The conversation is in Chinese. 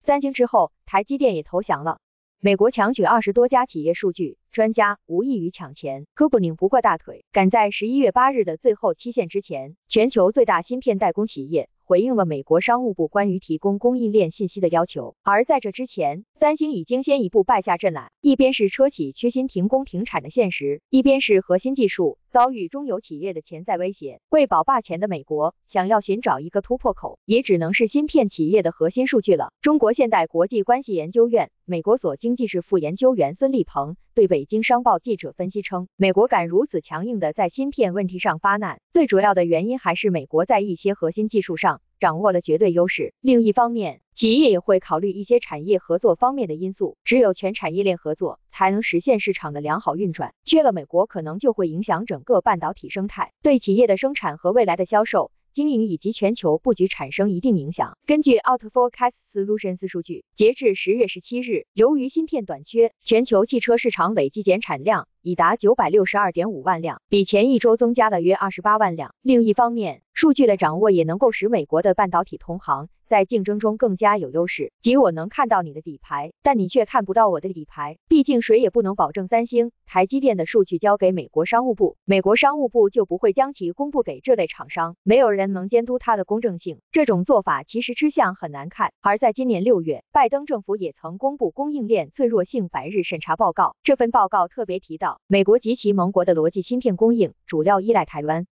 三星之后，台积电也投降了。美国强取20多家企业数据，专家无异于抢钱，可不拧不过大腿，赶在11月8日的最后期限之前，全球最大芯片代工企业回应了美国商务部关于提供供应链信息的要求。而在这之前，三星已经先一步败下阵来，一边是车企缺芯停工停产的现实，一边是核心技术遭遇中游企业的潜在威胁。为保霸权的美国想要寻找一个突破口，也只能是芯片企业的核心数据了。中国现代国际关系研究院美国所经济室副研究员孙立鹏对北京商报记者分析称，美国敢如此强硬的在芯片问题上发难，最主要的原因还是美国在一些核心技术上掌握了绝对优势。另一方面，企业也会考虑一些产业合作方面的因素，只有全产业链合作，才能实现市场的良好运转。缺了美国，可能就会影响整个半导体生态，对企业的生产和未来的销售、经营以及全球布局产生一定影响。根据 Outforecast Solutions 数据，截至10月17日，由于芯片短缺，全球汽车市场累计减产量已达962.5万辆，比前一周增加了约28万辆。另一方面，数据的掌握也能够使美国的半导体同行在竞争中更加有优势，即我能看到你的底牌，但你却看不到我的底牌。毕竟谁也不能保证三星、台积电的数据交给美国商务部，美国商务部就不会将其公布给这类厂商，没有人能监督它的公正性。这种做法其实吃相很难看。而在今年6月，拜登政府也曾公布供应链脆弱性100日审查报告，这份报告特别提到，美国及其盟国的逻辑芯片供应主要依赖台湾。